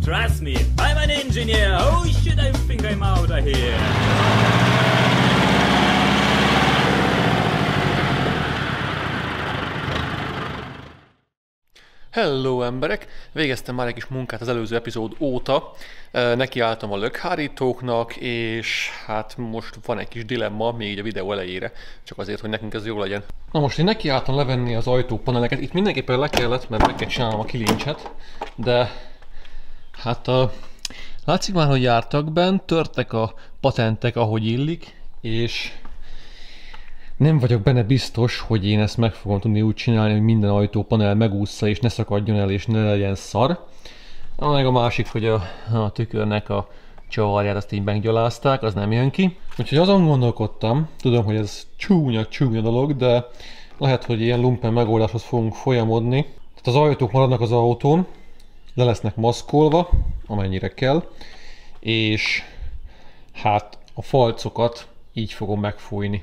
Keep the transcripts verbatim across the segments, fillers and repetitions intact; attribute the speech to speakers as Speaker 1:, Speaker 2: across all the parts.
Speaker 1: Trust me, I'm an engineer. Oh shit, I think I'm out of here.
Speaker 2: Hello emberek! Végeztem már egy kis munkát az előző epizód óta. Nekiálltam a lökhárítóknak, és hát most van egy kis dilemma még így a videó elejére, csak azért, hogy nekünk ez jó legyen. Na most én nekiálltam levenni az ajtópaneleket. Itt mindenképpen le kellett, mert meg kell csinálnom a kilincset, de hát a... látszik már, hogy jártak bent, törtek a patentek, ahogy illik, és nem vagyok benne biztos, hogy én ezt meg fogom tudni úgy csinálni, hogy minden ajtópanel megúszza és ne szakadjon el és ne legyen szar. Meg a másik, hogy a, a tükörnek a csavarját azt így meggyalázták, az nem jön ki. Úgyhogy azon gondolkodtam, tudom, hogy ez csúnya, csúnya dolog, de lehet, hogy ilyen lumpen megoldáshoz fogunk folyamodni. Tehát az ajtók maradnak az autón, le lesznek maszkolva, amennyire kell, és hát a falcokat így fogom megfújni.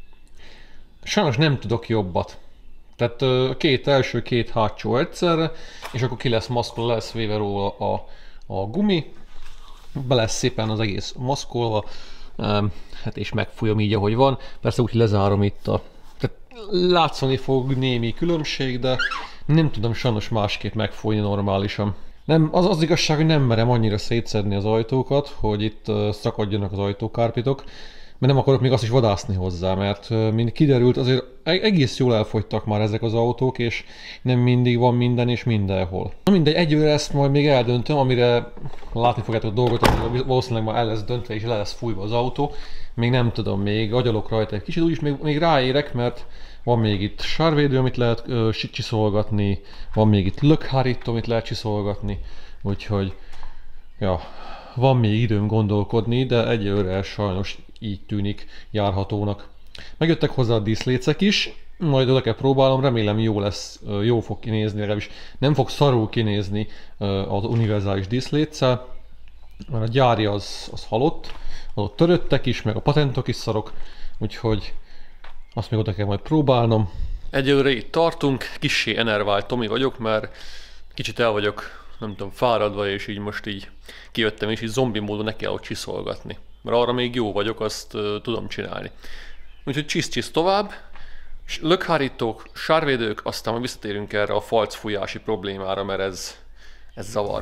Speaker 2: Sajnos nem tudok jobbat. Tehát a két első, két hátsó egyszerre, és akkor ki lesz maszkolva, lesz véve róla a, a gumi, be lesz szépen az egész maszkolva, hát és megfújom így, ahogy van. Persze úgy lezárom itt a... Tehát látszani fog némi különbség, de nem tudom sajnos másképp megfújni normálisan. Nem, az az igazság, hogy nem merem annyira szétszedni az ajtókat, hogy itt szakadjanak az ajtókárpitok, mert nem akarok még azt is vadászni hozzá, mert mint kiderült, azért egész jól elfogytak már ezek az autók, és nem mindig van minden és mindenhol. Na mindegy, egyőre ezt majd még eldöntöm, amire látni fogjátok a dolgot, amire valószínűleg már el lesz döntve és le lesz fújva az autó. Még nem tudom, még agyalok rajta egy kicsit, úgyis még, még ráérek, mert van még itt sárvédő, amit lehet ö, csiszolgatni, van még itt lökhárító, amit lehet csiszolgatni, úgyhogy ja, van még időm gondolkodni, de egyőre sajnos így tűnik járhatónak. Megjöttek hozzá a díszlécek is, majd oda kell próbálnom, remélem jó lesz, jó fog kinézni, legalábbis nem fog szarul kinézni az univerzális díszléccel, mert a gyári az, az halott, ott töröttek is, meg a patentok is szarok, úgyhogy azt még oda kell majd próbálnom. Egyelőre itt tartunk, kissé enervált Tomi vagyok, mert kicsit el vagyok, nem tudom, fáradva, és így most így kijöttem, és így zombi módon neki kell ott csiszolgatni. Mert arra még jó vagyok, azt uh, tudom csinálni. Úgyhogy csisz-csisz tovább, lökhárítók, sárvédők, aztán majd visszatérünk erre a falcfújási problémára, mert ez, ez zavar.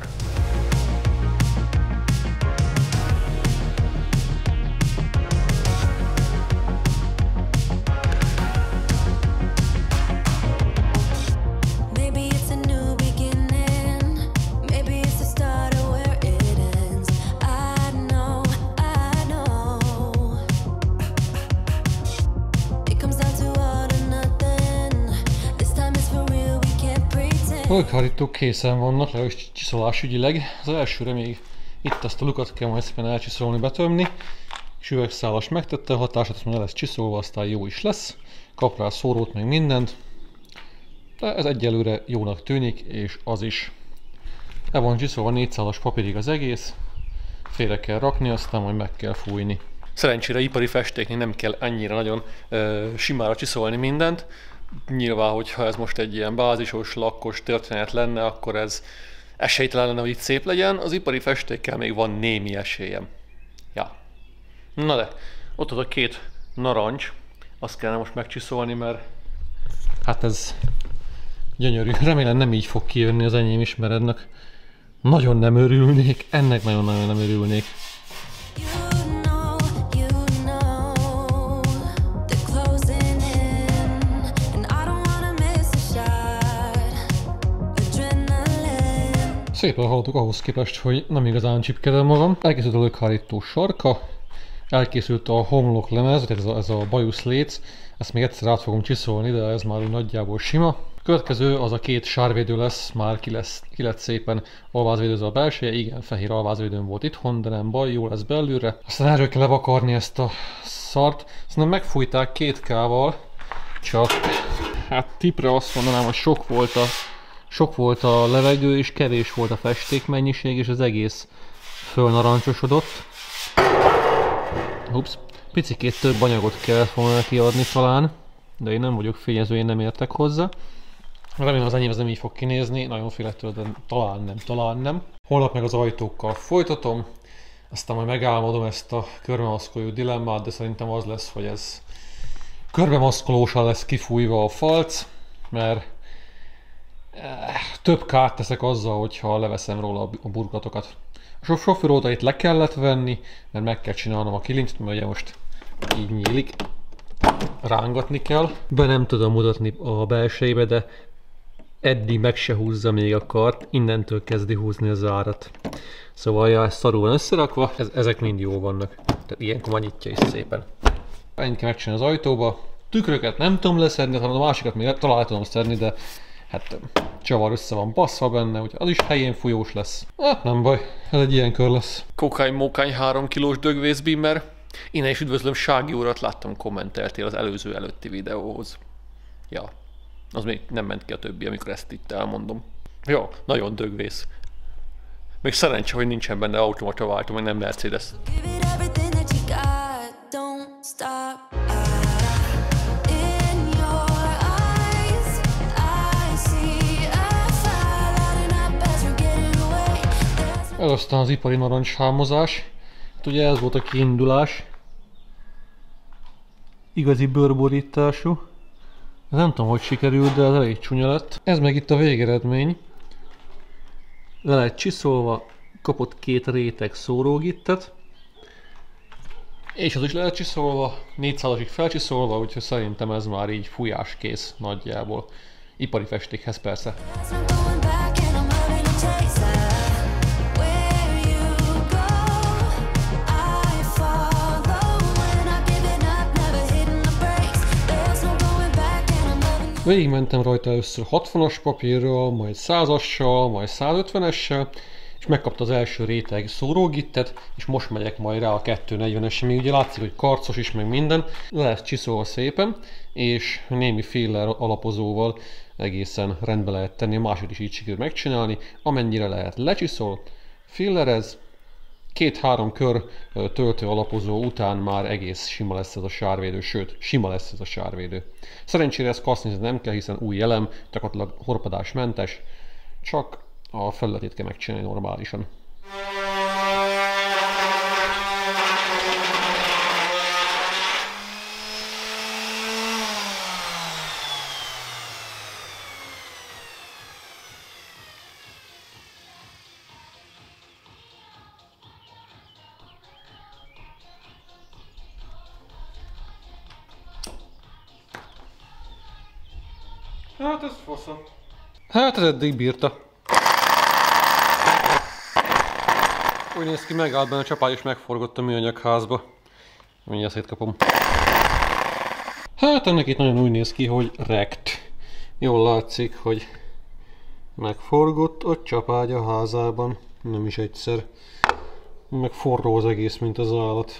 Speaker 2: A lökhárítók készen vannak, legalábbis csiszolásügyileg. Az elsőre még itt ezt a lukat kell majd szépen elcsiszolni, betömni. És üvegszálas megtette a hatását, azt már le lesz csiszolva, aztán jó is lesz. Kap rá szórót, meg mindent. De ez egyelőre jónak tűnik, és az is. Le van csiszolva négy szálas papírig az egész. Félre kell rakni, aztán majd meg kell fújni. Szerencsére ipari festéknél nem kell annyira nagyon ö, simára csiszolni mindent. Nyilván, hogyha ez most egy ilyen bázisos, lakkos történet lenne, akkor ez esélytelen lenne, hogy itt szép legyen. Az ipari festékkel még van némi esélyem. Ja. Na de, ott az a két narancs. Azt kellene most megcsiszolni, mert hát ez gyönyörű. Remélem nem így fog kijönni az enyém is, mert ennek nagyon nem örülnék. Ennek nagyon-nagyon nem örülnék. Szépen hallottuk ahhoz képest, hogy nem igazán csipkedem magam. Elkészült a lökhárító sarka, elkészült a homlok lemez, ez a, ez a bajuszléc, ezt még egyszer át fogom csiszolni, de ez már úgy nagyjából sima. A következő az a két sárvédő lesz, már ki, lesz, ki lett szépen alvázvédőzve a belseje, igen, fehér alvázvédőm volt itthon, de nem baj, jó lesz belülre. Aztán erről kell levakarni ezt a szart, aztán megfújták két kával, csak hát tipre azt mondanám, hogy sok volt a Sok volt a levegő, és kevés volt a festékmennyiség, és az egész fölnarancsosodott. Ups, picikét több anyagot kellett volna kiadni talán, de én nem vagyok fényező, én nem értek hozzá. Remélem az enyém ez nem így fog kinézni, nagyon félek tőle, de talán nem, talán nem. Holnap meg az ajtókkal folytatom, aztán majd megálmodom ezt a körbemaszkoló dilemmát, de szerintem az lesz, hogy ez körbemaszkolósan lesz kifújva a falc, mert több kárt teszek azzal, hogyha leveszem róla a burkolatokat. A sofőrótait le kellett venni, mert meg kell csinálnom a kilincset, mert ugye most így nyílik. Rángatni kell. Be nem tudom mutatni a belsejébe, de eddig meg se húzza még a kart, innentől kezdi húzni a zárat. Szóval ja, ez szarul van összerakva, ez, ezek mind jó vannak. Tehát ilyenkor már nyitja is szépen. Ennyit kell megcsinálni az ajtóba. Tükröket nem tudom leszedni, hanem a másikat még talán tudom szedni, de hát csavar össze van baszva benne, úgyhogy az is helyén fújós lesz. Ah, nem baj, ez egy ilyen kör lesz. Kokány-mókány három kilós dögvészbimmer. Innen is üdvözlöm, Sági urat, láttam, kommenteltél az előző előtti videóhoz. Ja, az még nem ment ki a többi, amikor ezt itt elmondom. Ja, nagyon dögvész. Még szerencsé, hogy nincsen benne automata váltó, meg nem Mercedes. Ez aztán az ipari narancshámozás. Hát ugye ez volt a kiindulás. Igazi bőrborítású. Ez nem tudom, hogy sikerült, de ez elég csúnya lett. Ez meg itt a végeredmény. Le lett csiszolva, kapott két réteg szórógittet. És az is le lett csiszolva, négyszázasig felcsiszolva, úgyhogy szerintem ez már így fújáskész nagyjából. Ipari festékhez persze. Végigmentem rajta először hatvanas papírral, majd százassal, majd százötvenessel, és megkapta az első réteg szórógittet, és most megyek majd rá a kétszáznegyvenessel, még ugye látszik, hogy karcos is, meg minden, le lesz csiszolva szépen, és némi filler alapozóval egészen rendbe lehet tenni, a másik is így sikerül megcsinálni, amennyire lehet lecsiszol, fillerez, két-három kör töltő alapozó után már egész sima lesz ez a sárvédő, sőt, sima lesz ez a sárvédő. Szerencsére ezt kaszni nem kell, hiszen új elem, gyakorlatilag horpadásmentes, csak a felületét kell megcsinálni normálisan. Hát ez fasza. Hát ez eddig bírta. Úgy néz ki, megállt benne a csapágy és megforgott a műanyagházba. Mindjárt szétkapom. Hát ennek itt nagyon úgy néz ki, hogy rekt. Jól látszik, hogy megforgott a csapágy a házában. Nem is egyszer. Meg forró az egész, mint az állat.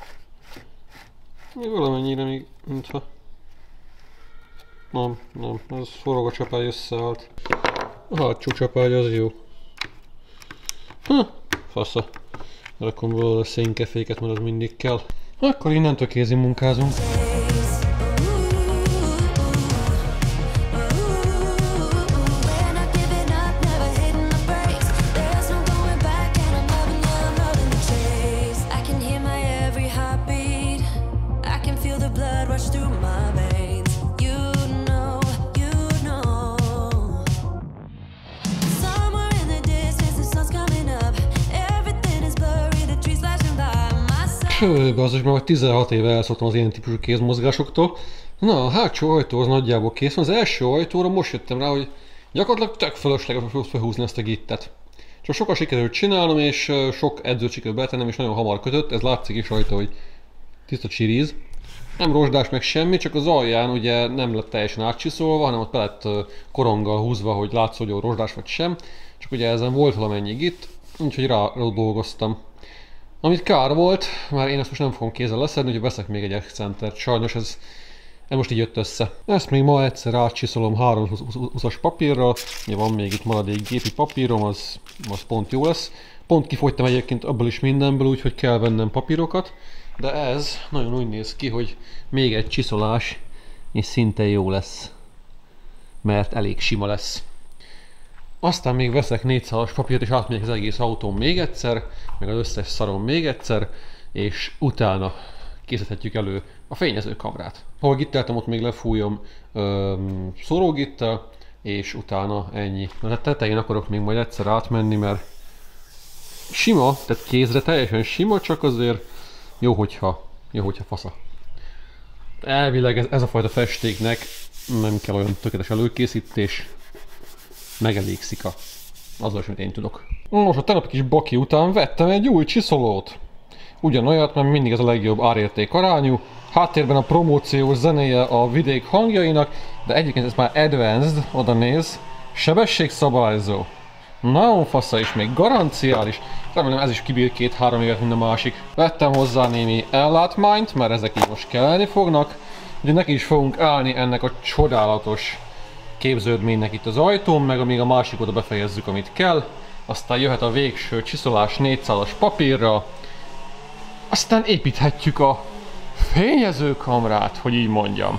Speaker 2: Még valamennyire még, mintha... Nem, nem, ez forog a csapágy összeállt. A hátsó csapágy az jó. Ha, fasza. Rakom belőle a szénkeféket, mert az mindig kell. Akkor innentől kézi munkázunk. Bazzos, már tizenhat éve elszoktam az ilyen típusú kézmozgásoktól. Na, a hátsó ajtó az nagyjából kész van. Az első ajtóra most jöttem rá, hogy gyakorlatilag tök fölösleges felhúzni ezt a gittet. Csak sokat sikerült csinálnom, és sok edzőt sikerült betennem, és nagyon hamar kötött. Ez látszik is rajta, hogy tiszta csiríz. Nem rozsdás meg semmi, csak az alján ugye nem lett teljesen átcsiszolva, hanem ott be lett koronggal húzva, hogy látszódjon, hogy rozsdás vagy sem. Csak ugye ezen volt valamennyi gitt, úgyhogy rá dolgoztam. Amit kár volt, már én ezt most nem fogom kézzel leszedni, hogy veszek még egy accentert. Sajnos ez, ez most így jött össze. Ezt még ma egyszer átcsiszolom háromszázhúszas papírral. Ugye van még itt maradék gépi papírom, az, az pont jó lesz. Pont kifogytam egyébként abból is mindenből, úgyhogy kell vennem papírokat. De ez nagyon úgy néz ki, hogy még egy csiszolás, és szinte jó lesz. mert elég sima lesz. Aztán még veszek négyszálas papírt, és átmegyek az egész autón még egyszer, meg az összes szaron még egyszer, és utána készíthetjük elő a fényezőkamrát. Ahol gitteltem, ott még lefújom öm, szórógittel, és utána ennyi. Na, a tetején akarok még majd egyszer átmenni, mert sima, tehát kézre teljesen sima, csak azért jó, hogyha, jó, hogyha fasza. Elvileg ez, ez a fajta festéknek nem kell olyan tökéletes előkészítés, megelégszik a azzal, amit én tudok. Most a tegnap kis baki után vettem egy új csiszolót. Ugyanolyat, mert mindig ez a legjobb árérték arányú. Háttérben a promóciós zenéje a vidék hangjainak, de egyébként ez már advanced, oda néz, sebességszabályzó. Nagyon fasza és még garanciális. Remélem ez is kibír két-három évet, mint a másik. Vettem hozzá némi ellátmányt, mert ezek így most kelleni fognak. Ugye neki is fogunk állni ennek a csodálatos képződménynek itt az ajtón, meg amíg a másik oda befejezzük, amit kell. Aztán jöhet a végső csiszolás négyszálas papírra. Aztán építhetjük a fényezőkamrát, hogy így mondjam.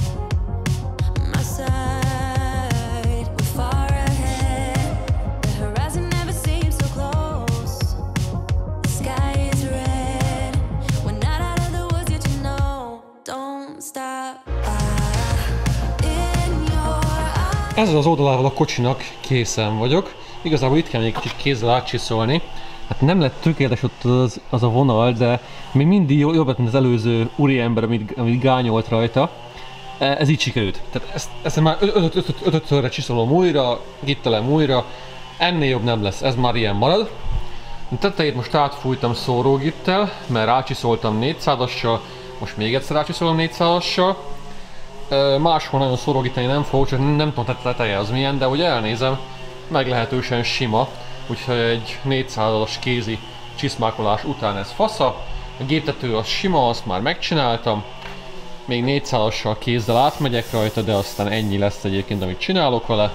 Speaker 2: Ezzel az oldalával a kocsinak készen vagyok. Igazából itt kell még kicsit kézzel átcsiszolni. Hát nem lett tökéletes ott az, az a vonal, de még mindig jobb lett, mint az előző úriember, amit, amit gányolt rajta. Ez így sikerült. Tehát ezt, ezt már ötötszörre csiszolom újra, gittelem újra. Ennél jobb nem lesz, ez már ilyen marad. A tetejét most átfújtam szórógittel, mert rácsiszoltam négyszázassal, most még egyszer rácsiszolom négyszázassal. Máshol nagyon szórógítani nem fogok, csak nem tudom teteje az milyen, de hogy elnézem, meglehetősen sima, úgyhogy egy négyszázas kézi csiszmákolás után ez fasza. A géptető az sima, azt már megcsináltam, még négyszázassal kézzel átmegyek rajta, de aztán ennyi lesz egyébként, amit csinálok vele.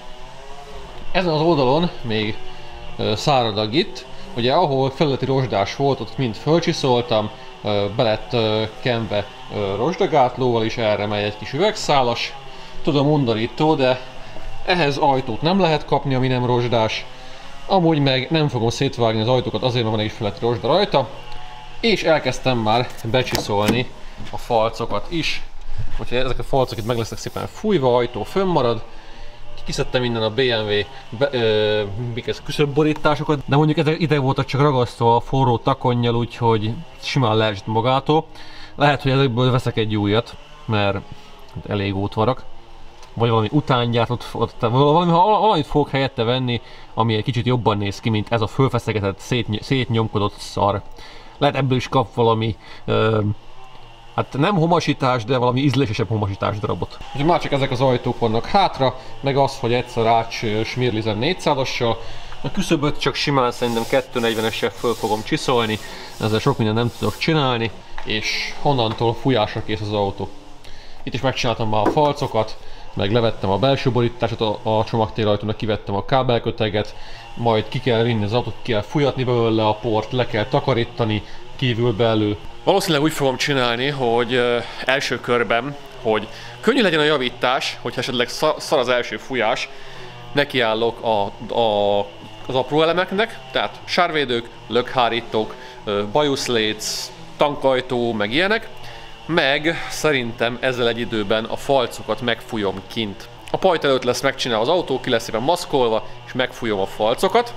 Speaker 2: Ezen az oldalon még szárad a git, ugye ahol felületi rozsdás volt, ott mind fölcsiszoltam, be lett kenve rozsdagátlóval is, erre megy egy kis üvegszálas. Tudom, undorító, de ehhez ajtót nem lehet kapni, ami nem rozsdás. Amúgy meg nem fogom szétvágni az ajtókat, azért mert van egy feletti rozsda rajta. És elkezdtem már becsiszolni a falcokat is. Úgyhogy ezek a falcok itt meg lesznek szépen fújva, ajtó fönnmarad. Kiszedtem innen a bé em vé be, ö, küszöbborításokat, de mondjuk ezek ide voltak csak ragasztva a forró takonnyal, úgyhogy simán leesett magától. Lehet, hogy ezekből veszek egy újat, mert elég ótvarak. Vagy valami utángyártott, valami, valamit fogok helyette venni, ami egy kicsit jobban néz ki, mint ez a fölfeszegetett, szét, szétnyomkodott szar. Lehet ebből is kap valami, ö, hát nem homasítás, de valami ízlésesebb homasítás darabot. Úgyhogy már csak ezek az ajtók vannak hátra, meg az, hogy egyszer átsmirlizem négyszázassal. A küszöböt csak simán szerintem kettőszáznegyvenessel föl fogom csiszolni, ezzel sok mindent nem tudok csinálni, és honnantól fújásra kész az autó. Itt is megcsináltam már a falcokat, meg levettem a belső borításot a, a csomagtérajtónak, kivettem a kábelköteget, majd ki kell vinni az autót, ki kell fújatni belőle a port, le kell takarítani kívül belül. Valószínűleg úgy fogom csinálni, hogy uh, első körben, hogy könnyű legyen a javítás, hogyha esetleg szar az első fújás, nekiállok a, a, az apró elemeknek, tehát sárvédők, lökhárítók, uh, bajuszléc, tankajtó, meg ilyenek, meg szerintem ezzel egy időben a falcokat megfújom kint. A pajt előtt lesz megcsinálva az autó, ki lesz szépen maszkolva, és megfújom a falcokat.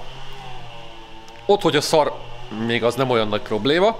Speaker 2: Ott, hogy a szar, még az nem olyan nagy probléma.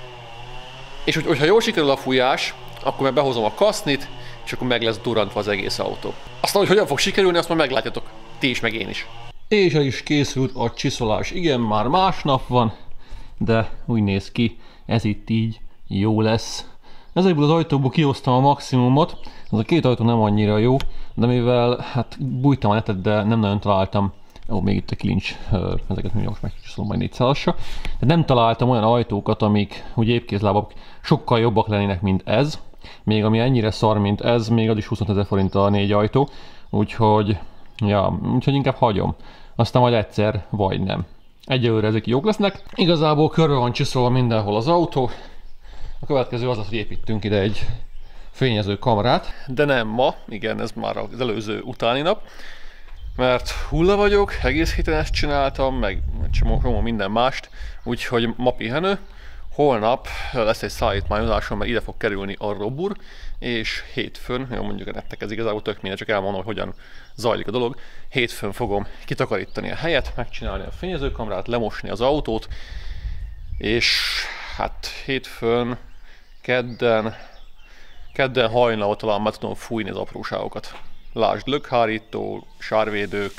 Speaker 2: És hogy, hogyha jól sikerül a fújás, akkor meg behozom a kasznit, és akkor meg lesz durrantva az egész autó. Aztán, hogy hogyan fog sikerülni, azt majd meglátjátok. Ti is, meg én is. És el is készült a csiszolás. Igen, már másnap van, de úgy néz ki, ez itt így jó lesz. Ezekből az ajtóból kihoztam a maximumot, ez a két ajtó nem annyira jó, de mivel hát bújtam a netet, de nem nagyon találtam, ó, még itt a kilincs, ezeket mi most megcsiszolom majd négyszázasra, de nem találtam olyan ajtókat, amik úgy épkézlábak sokkal jobbak lennének, mint ez, még ami ennyire szar, mint ez, még az is huszonötezer forint a négy ajtó, úgyhogy, ja, úgyhogy inkább hagyom, aztán majd egyszer, vagy nem. Egyelőre ezek jók lesznek, igazából körbe van csiszolva mindenhol az autó. A következő az az, hogy építünk ide egy fényező kamrát, de nem ma, igen, ez már az előző utáni nap, mert hulla vagyok, egész héten ezt csináltam, meg csomó minden mást, úgyhogy ma pihenő. Holnap lesz egy szállítmányozásom, mert ide fog kerülni a Robur, és hétfőn, jó, mondjuk nektek ez igazából tök minden, csak elmondom, hogy hogyan zajlik a dolog. Hétfőn fogom kitakarítani a helyet, megcsinálni a fényezőkamrát, lemosni az autót, és hát hétfőn, kedden, kedden hajnalban talán már tudom fújni az apróságokat. Lásd, lökhárító, sárvédők,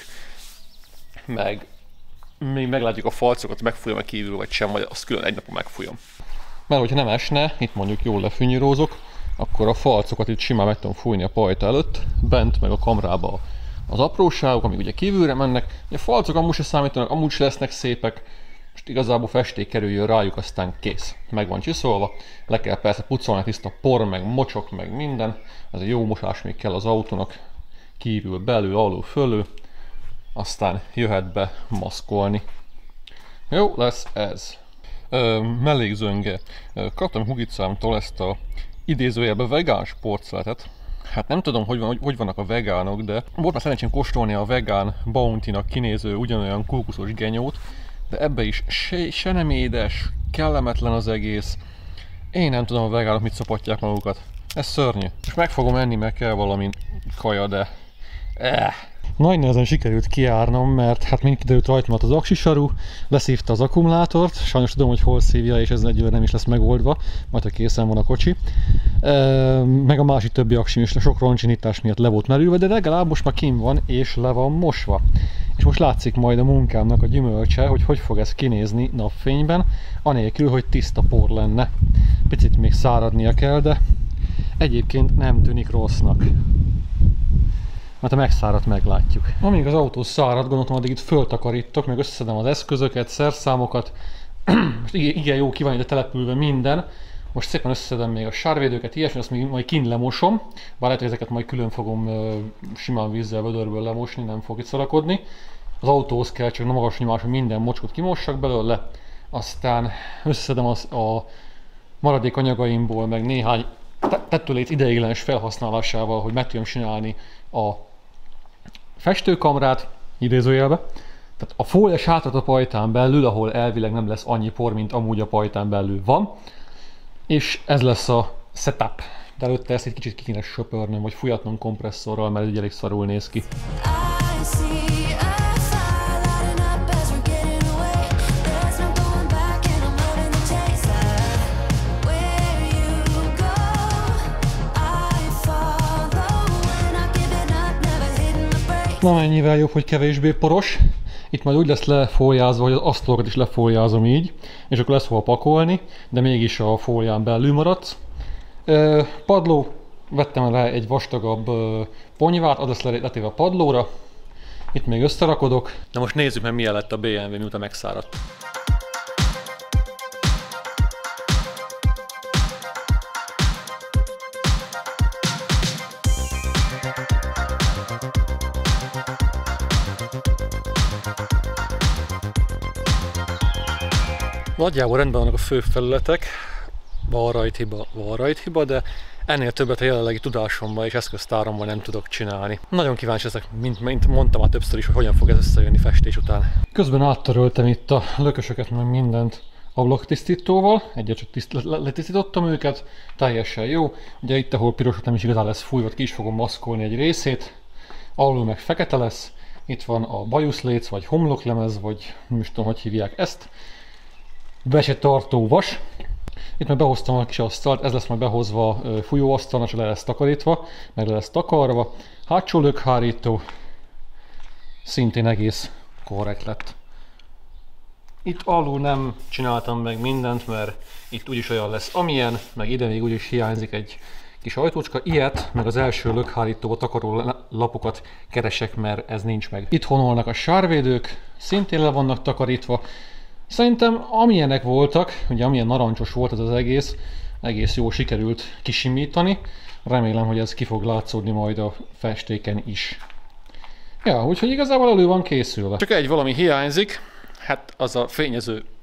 Speaker 2: meg még meglátjuk a falcokat, megfújom-e kívül vagy sem, vagy azt külön egy napon megfújom. Mert hogyha nem esne, itt mondjuk jól lefűnyírozok, akkor a falcokat itt simán meg tudom fújni a pajta előtt, bent meg a kamrába az apróságok, amik ugye kívülre mennek. A falcok amúgy se számítanak, amúgy se lesznek szépek, most igazából festék kerüljön rájuk, aztán kész. Meg van csiszolva, le kell persze pucolni tiszta por, meg mocsok, meg minden. Ez egy jó mosás még kell az autónak, kívül, belül, alul, fölül. Aztán jöhet be maszkolni. Jó lesz ez. Ö, mellékzönge. Kaptam Hugicámtól ezt a idézőjelben vegán sportszeletet. Hát nem tudom, hogy, van, hogy, hogy vannak a vegánok, de volt már szerencsém kóstolni a vegán Bounty-nak kinéző ugyanolyan kókuszos genyót, de ebbe is se, se nem édes, kellemetlen az egész. Én nem tudom, a vegánok mit szopatják magukat. Ez szörnyű. Most meg fogom enni, meg kell valami kaja, de... Eh. Nagy nehezen sikerült kijárnom, mert hát mind kiderült rajtam az aksisaru, leszívta az akkumulátort, sajnos tudom, hogy hol szívja, és ez egyőre nem is lesz megoldva, majd ha készen van a kocsi. E, meg a másik többi aksim is sok roncsinítás miatt le volt merülve, de legalább most már kim van, és le van mosva. És most látszik majd a munkámnak a gyümölcse, hogy hogy fog ez kinézni napfényben, anélkül, hogy tiszta por lenne. Picit még száradnia kell, de egyébként nem tűnik rossznak. Mert a megszáradt meglátjuk. Amíg az autó szárad, gondoltam, addig itt föltakarítok, meg összeszedem az eszközöket, szerszámokat. Most igen jó ki van ide települve minden. Most szépen összeszedem még a sárvédőket, ilyesmi, azt még majd kint lemosom. Bár lehet, hogy ezeket majd külön fogom uh, simán vízzel, vödörből lemosni, nem fog itt szarakodni. Az autóhoz kell csak magas nyomású minden mocskot kimossak belőle. Aztán összeszedem az, a maradék anyagaimból, meg néhány tettőlét ideiglenes felhasználásával, hogy meg tudjam csinálni a festőkamrát, idézőjelbe. Tehát a fólia sátrat a pajtán belül, ahol elvileg nem lesz annyi por, mint amúgy a pajtán belül van. És ez lesz a setup. De előtte ezt egy kicsit ki kéne söpörnöm, vagy fújatnom kompresszorral, mert így elég szarul néz ki. Na mennyivel jobb, hogy kevésbé poros. Itt majd úgy lesz lefóliázva, hogy az asztalokat is lefóliázom így, és akkor lesz hol pakolni, de mégis a fólián belül maradsz. E, padló, vettem rá egy vastagabb e, ponyvát, az lesz letéve a padlóra. Itt még összerakodok. Na most nézzük meg, milyen lett a bé em vé, miután megszáradt. Nagyjából rendben vannak a fő felületek, van rajt hiba, van rajt hiba, de ennél többet a jelenlegi tudásomban és eszköztáromban nem tudok csinálni. Nagyon kíváncsi leszek, mint, mint mondtam már többször is, hogy hogyan fog ez összejönni festés után. Közben áttöröltem itt a lökösöket, meg mindent ablaktisztítóval, egyet csak tiszt, letisztítottam őket, teljesen jó. Ugye itt, ahol pirosat nem is igazán lesz fújva, ki is fogom maszkolni egy részét, alul meg fekete lesz. Itt van a bajuszléc, vagy homloklemez, vagy nem is tudom, hogy hívják ezt. Be se tartó vas. Itt meg behoztam a kis asztalt, ez lesz majd behozva fújóasztalnak, csak le lesz takarítva, meg le lesz takarva. Hátsó lökhárító, szintén egész korrekt lett. Itt alul nem csináltam meg mindent, mert itt úgyis olyan lesz amilyen, meg ide még úgyis hiányzik egy kis ajtócska. Ilyet, meg az első lökhárítóba takaró lapokat keresek, mert ez nincs meg. Itt honolnak a sárvédők, szintén le vannak takarítva. Szerintem amilyenek voltak, ugye amilyen narancsos volt ez az egész, egész jól sikerült kisimítani. Remélem, hogy ez ki fog látszódni majd a festéken is. Ja, úgyhogy igazából elő van készülve. Csak egy valami hiányzik, hát az a fényező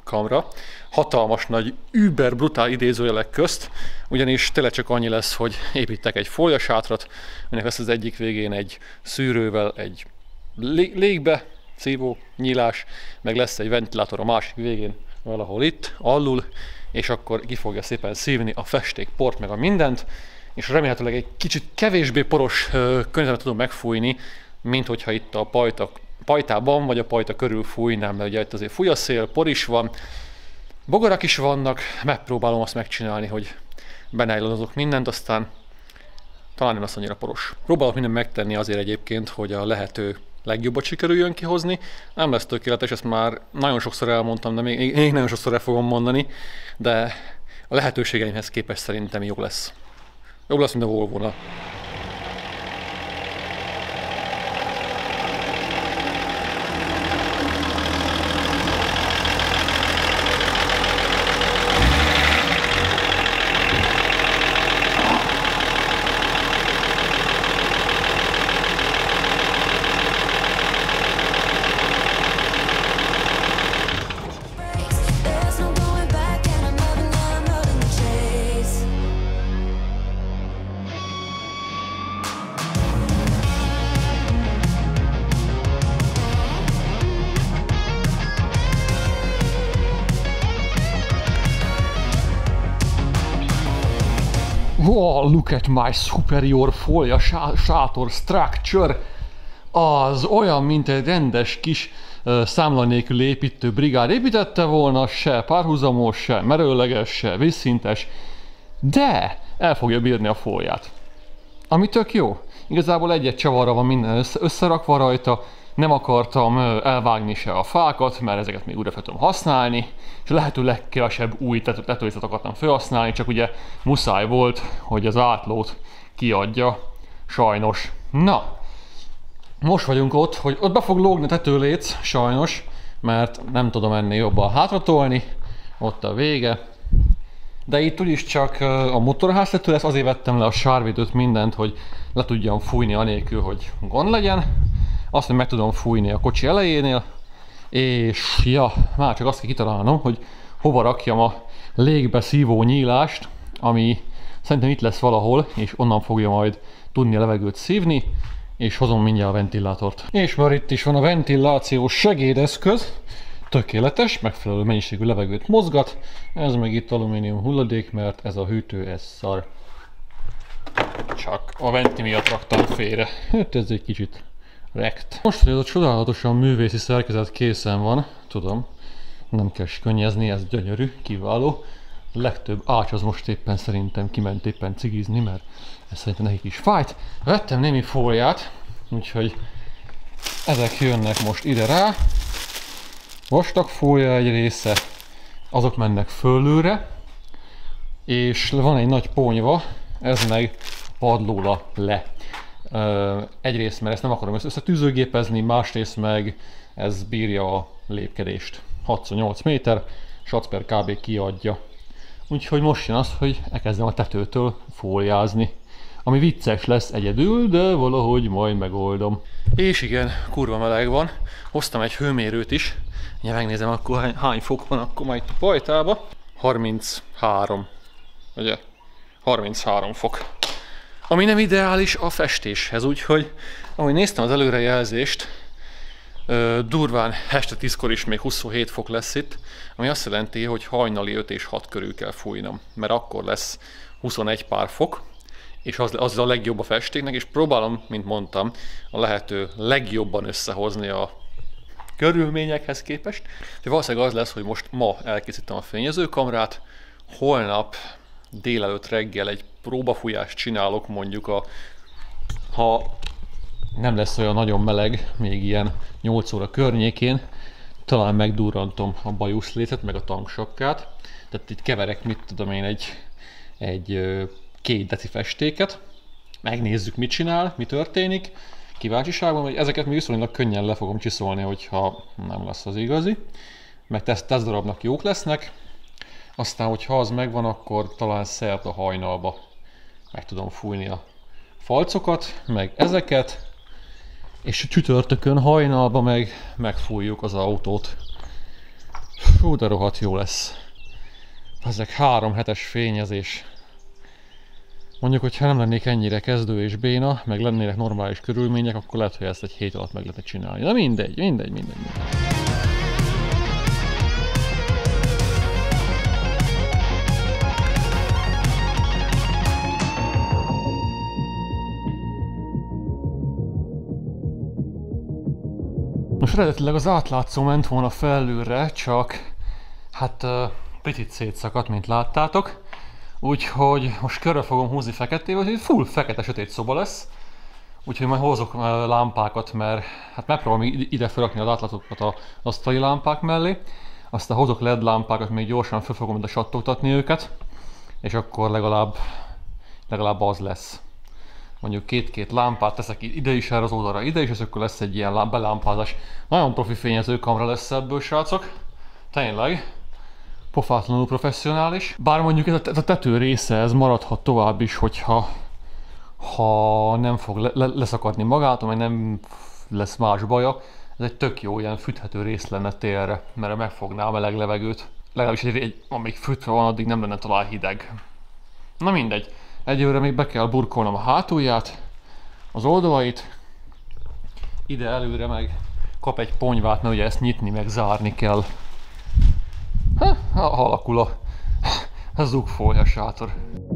Speaker 2: kamra. Hatalmas nagy, über brutál idézőjelek közt, ugyanis tényleg csak annyi lesz, hogy építek egy fóliasátrat, aminek lesz az egyik végén egy szűrővel egy légbe szívó nyílás, meg lesz egy ventilátor a másik végén, valahol itt, alul, és akkor ki fogja szépen szívni a festék, port, meg a mindent, és remélhetőleg egy kicsit kevésbé poros környezetet tudom megfújni, mint hogyha itt a pajta, pajtában, vagy a pajta körül fújnám, mert ugye itt azért fúj a szél, por is van, bogarak is vannak, megpróbálom azt megcsinálni, hogy benájlonozok mindent, aztán talán nem lesz annyira poros. Próbálok mindent megtenni azért egyébként, hogy a lehető legjobbat sikerüljön kihozni. Nem lesz tökéletes, ezt már nagyon sokszor elmondtam, de még, még nagyon sokszor el fogom mondani, de a lehetőségeimhez képest szerintem jó lesz. Jobb lesz, mint a Volvo-nál. Wow, look at my superior folia sátor structure! Az olyan, mint egy rendes kis uh, számla nélkül építő brigád építette volna, se párhuzamos, se merőleges, se vízszintes, de el fogja bírni a fóliát. Ami tök jó. Igazából egy-egy csavarra van minden össze összerakva rajta, nem akartam elvágni se a fákat, mert ezeket még újra fel tudom használni, és lehető legkevesebb új tetőészet akartam felhasználni, csak ugye muszáj volt, hogy az átlót kiadja, sajnos. Na, most vagyunk ott, hogy ott be fog lógni a tetőléc, sajnos, mert nem tudom ennél jobban hátratolni, ott a vége. De itt úgyis csak a motorháztető lesz, azért vettem le a sárvédőt, mindent, hogy le tudjam fújni anélkül, hogy gond legyen. Azt, hogy meg tudom fújni a kocsi elejénél, és ja, már csak azt kell kitalálnom, hogy hova rakjam a légbe szívó nyílást, ami szerintem itt lesz valahol, és onnan fogja majd tudni a levegőt szívni, és hozom mindjárt a ventilátort. És már itt is van a ventilációs segédeszköz, tökéletes, megfelelő mennyiségű levegőt mozgat, ez meg itt alumínium hulladék, mert ez a hűtő, ez szar. Csak a venti miatt raktam félre, hát ez egy kicsit rekt. Most, hogy ez a csodálatosan művészi szerkezet készen van, tudom, nem kell könnyezni, ez gyönyörű, kiváló. A legtöbb ács az most éppen szerintem kiment éppen cigizni, mert ez szerintem nekik is fájt. Vettem némi fóliát, úgyhogy ezek jönnek most ide rá. Vastag fólia egy része, azok mennek fölülre, és van egy nagy ponyva, ez meg padlóra le. Egyrészt, mert ezt nem akarom összetűzőgépezni, másrészt meg ez bírja a lépkedést. hatszonnyolc méter, sac per kb. Kiadja. Úgyhogy most jön az, hogy elkezdem a tetőtől fóliázni. Ami vicces lesz egyedül, de valahogy majd megoldom. És igen, kurva meleg van. Hoztam egy hőmérőt is. Ja, megnézem akkor hány fok van akkor majd a pajtába. harminchárom. Ugye? harminchárom fok. Ami nem ideális a festéshez, úgyhogy ahogy néztem az előrejelzést, durván este tízkor is még huszonhét fok lesz itt, ami azt jelenti, hogy hajnali öt és hat körül kell fújnom, mert akkor lesz huszonegy pár fok, és az, az a legjobb a festéknek, és próbálom, mint mondtam, a lehető legjobban összehozni a körülményekhez képest. De valószínűleg az lesz, hogy most ma elkészítem a fényezőkamrát, holnap délelőtt reggel egy próbafújást csinálok, mondjuk a, ha nem lesz olyan nagyon meleg, még ilyen nyolc óra környékén, talán megdurrantom a bajuszlécet, meg a tanksapkát. Tehát itt keverek, mit tudom én, egy, egy két deci festéket. Megnézzük, mit csinál, mi történik. Kíváncsiságban, hogy ezeket még viszonylag könnyen le fogom csiszolni, hogyha nem lesz az igazi. Meg teszt, teszt darabnak jók lesznek. Aztán, hogyha az megvan, akkor talán szerda hajnalba meg tudom fújni a falcokat, meg ezeket. És csütörtökön hajnalba meg megfújjuk az autót. Hú, de rohadt jó lesz. Ezek három hetes fényezés. Mondjuk, hogyha nem lennék ennyire kezdő és béna, meg lennének normális körülmények, akkor lehet, hogy ezt egy hét alatt meg lehetne csinálni. De mindegy, mindegy, mindegy, mindegy. Most eredetileg az átlátszó ment volna felülre, csak hát uh, picit szétszakadt, mint láttátok. Úgyhogy most körbe fogom húzni feketével, hogy full fekete sötét szoba lesz. Úgyhogy majd hozok uh, lámpákat, mert hát megpróbálom ide felrakni az átlátszókat az asztali lámpák mellé. Aztán hozok led lámpákat, még gyorsan fel fogom ide sattogtatni őket. És akkor legalább, legalább az lesz. Mondjuk két-két lámpát teszek ide is erre az oldalra, ide is, és akkor lesz egy ilyen belámpázás. Nagyon profi fényezőkamra lesz ebből, srácok. Tényleg. Pofátlanul professzionális. Bár mondjuk ez a tető része, ez maradhat tovább is, hogyha ha nem fog le le leszakadni magától, vagy nem lesz más baja. Ez egy tök jó ilyen fűthető rész lenne télre, mert megfogná a meleg levegőt. Legalábbis egy, egy, amíg fűtve van, addig nem lenne talán hideg. Na mindegy. Egyőre még be kell burkolnom a hátulját, az oldalait, ide előre meg kap egy ponyvát, mert ugye ezt nyitni meg zárni kell. Ha, alakul a, a zugfolya sátor.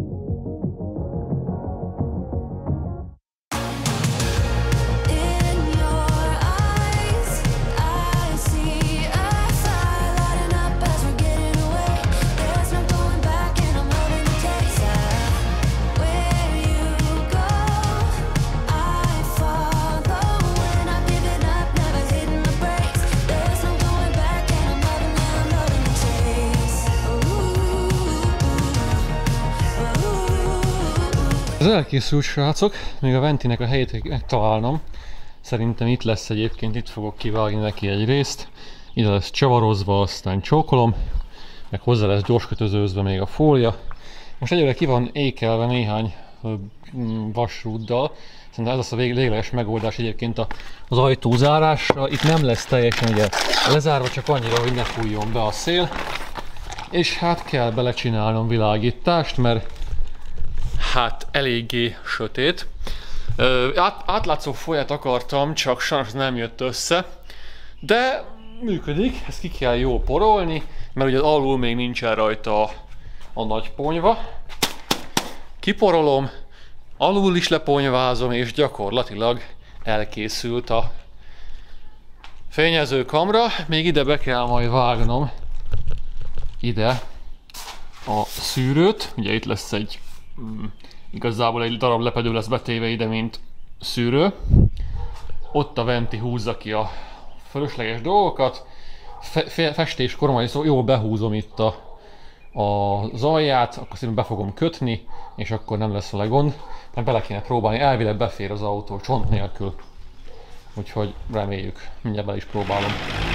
Speaker 2: Ez elkészült, srácok, még a ventinek a helyét megtalálnom. Szerintem itt lesz egyébként, itt fogok kivágni neki egy részt. Ide lesz csavarozva, aztán csókolom, meg hozzá lesz gyorskötözőzve még a fólia. Most egyre ki van ékelve néhány vasrúddal. Szerintem ez lesz a végleges megoldás egyébként az ajtózárásra. Itt nem lesz teljesen ugye lezárva, csak annyira, hogy ne fújjon be a szél. És hát kell belecsinálnom világítást, mert hát eléggé sötét. Át, átlátszó folyát akartam, csak sajnos nem jött össze. De működik, ezt ki kell jól porolni, mert ugye alul még nincsen rajta a, a nagy ponyva. Kiporolom, alul is leponyvázom, és gyakorlatilag elkészült a fényezőkamra. Még ide be kell majd vágnom ide a szűrőt. Ugye itt lesz egy mm, igazából egy darab lepedő lesz betéve ide, mint szűrő. Ott a venti húzza ki a fölösleges dolgokat. Fe festéskor majd jól behúzom itt a, a az alját, akkor szépen be fogom kötni, és akkor nem lesz vele gond. Mert bele kéne próbálni, elvileg befér az autó csont nélkül. Úgyhogy reméljük, mindjárt bele is próbálom.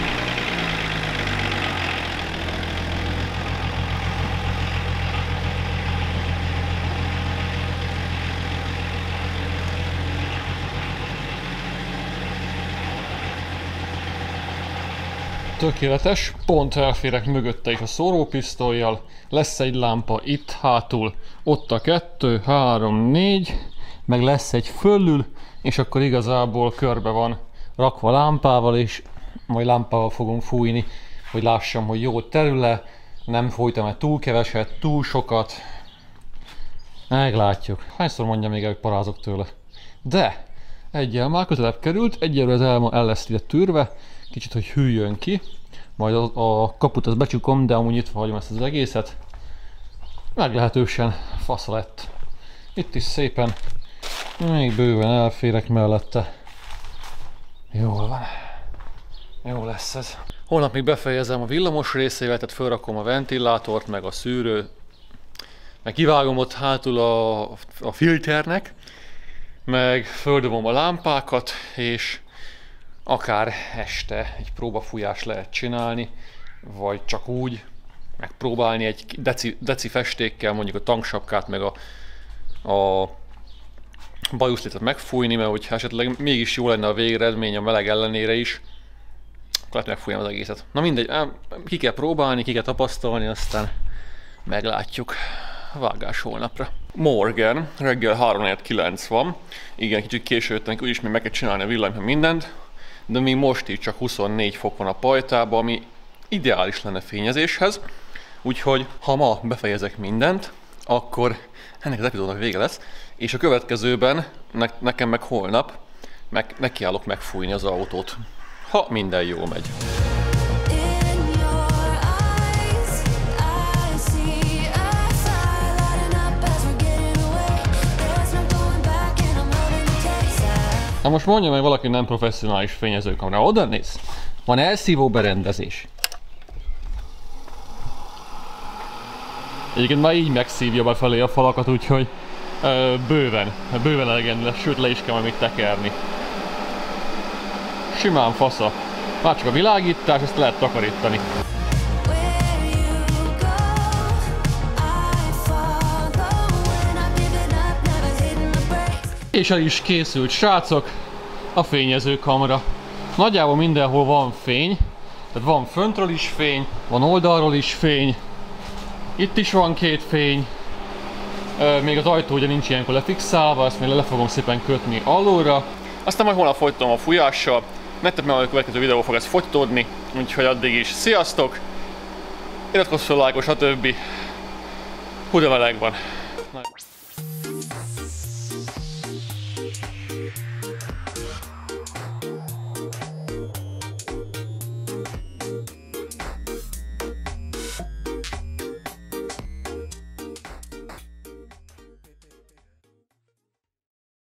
Speaker 2: Tökéletes, pont elférek mögötte is a szórópisztollyal, lesz egy lámpa itt hátul, ott a kettő, három, négy, meg lesz egy fölül, és akkor igazából körbe van rakva lámpával, és majd lámpával fogom fújni, hogy lássam, hogy jó terül-e, nem fújtam el túl keveset, túl sokat. Meglátjuk. Hányszor mondjam még el, hogy parázok tőle. De egyel már közelebb került, egyelőre az el, el lesz ide tűrve, kicsit, hogy hűljön ki. Majd a, a kaput azt becsukom, de amúgy nyitva hagyom ezt az egészet. Meglehetősen fasza lett. Itt is szépen, még bőven elférek mellette. Jól van. Jó lesz ez. Holnap még befejezem a villamos részével, tehát felrakom a ventilátort, meg a szűrő, meg kivágom ott hátul a, a filternek, meg földobom a lámpákat, és akár este egy próbafújást lehet csinálni, vagy csak úgy megpróbálni egy deci, deci festékkel mondjuk a tanksapkát meg a, a bajuszlétet megfújni, mert hogyha esetleg mégis jó lenne a végeredmény a meleg ellenére is, Akkor megfújjam az egészet. Na mindegy, ki kell próbálni, ki kell tapasztalni, aztán meglátjuk. Vágás holnapra. Morgan, reggel három negyven kilenc van. Igen, kicsit késő jöttem, úgyis még meg kell csinálni a villanyra mindent. De még most így csak huszonnégy fok van a pajtában, ami ideális lenne fényezéshez. Úgyhogy ha ma befejezek mindent, akkor ennek az epizódnak vége lesz. És a következőben, ne nekem meg holnap, meg nekiállok megfújni az autót. Ha minden jól megy. Na most mondja meg valaki nem professzionális fényezőkamera. Oda néz! Van elszívó berendezés. Egyébként már így megszívja befelé a falakat, úgyhogy ö, bőven, bőven elegendő lesz, sőt le is kell majd még tekerni. Simán fasza. Már csak a világítás, ezt lehet takarítani. És el is készült, srácok, a fényezőkamera. Nagyjából mindenhol van fény, tehát van föntről is fény, van oldalról is fény, itt is van két fény, még az ajtó ugye nincs ilyenkor lefixálva, ezt még le fogom szépen kötni alulra. Aztán majd holnap folytatom a fújással, nektek meg a következő videó fog ez fotódni, úgyhogy addig is sziasztok, iratkozz fel, lájkos, stb. Hú de meleg van. Na.